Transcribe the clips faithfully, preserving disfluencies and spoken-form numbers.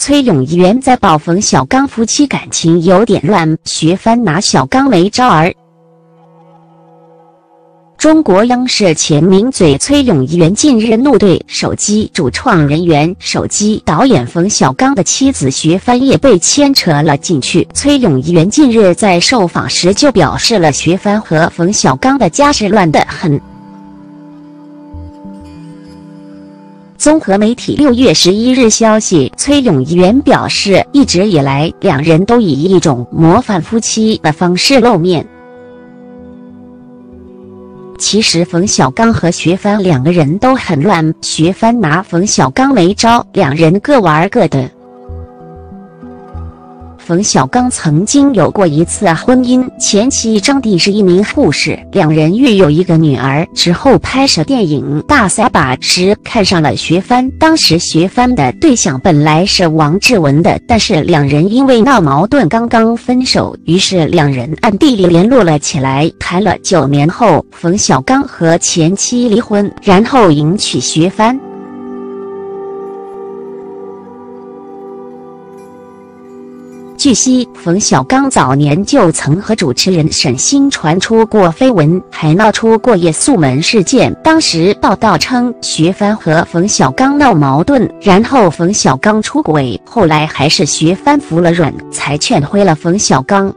崔永元在曝冯小刚夫妻感情有点乱，学帆拿小刚没招儿。中国央视前名嘴崔永元近日怒对手机主创人员、手机导演冯小刚的妻子学帆也被牵扯了进去。崔永元近日在受访时就表示了学帆和冯小刚的家事乱得很。综合媒体六月十一日消息，崔永元表示，一直以来两人都以一种模范夫妻的方式露面。其实冯小刚和学帆两个人都很乱，学帆拿冯小刚没招，两人各玩各的。冯小刚曾经有过一次婚姻，前妻张娣是一名护士，两人育有一个女儿。之后拍摄电影《大撒把》时看上了学帆，当时学帆的对象本来是王志文的，但是两人因为闹矛盾刚刚分手，于是两人暗地里联络了起来。谈了九年后，冯小刚和前妻离婚，然后迎娶学帆。据悉，冯小刚早年就曾和主持人沈星传出过绯闻，还闹出过夜宿门事件。当时报道称，学帆和冯小刚闹矛盾，然后冯小刚出轨，后来还是学帆服了软，才劝回了冯小刚。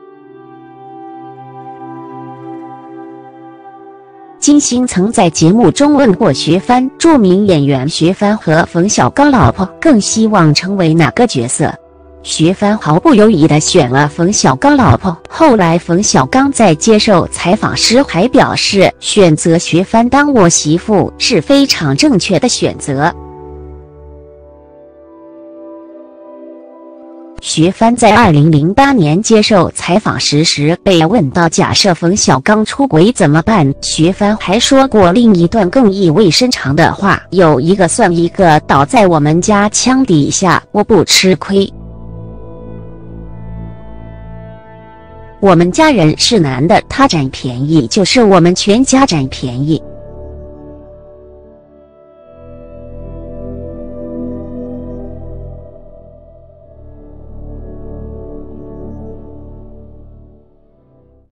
金星曾在节目中问过学帆，著名演员学帆和冯小刚老婆更希望成为哪个角色？学帆毫不犹豫地选了冯小刚老婆。后来冯小刚在接受采访时还表示，选择学帆当我媳妇是非常正确的选择。学帆在二零零八年接受采访时时被问到，假设冯小刚出轨怎么办？学帆还说过另一段更意味深长的话：有一个算一个，倒在我们家枪底下，我不吃亏。我们家人是男的，他占便宜就是我们全家占便宜。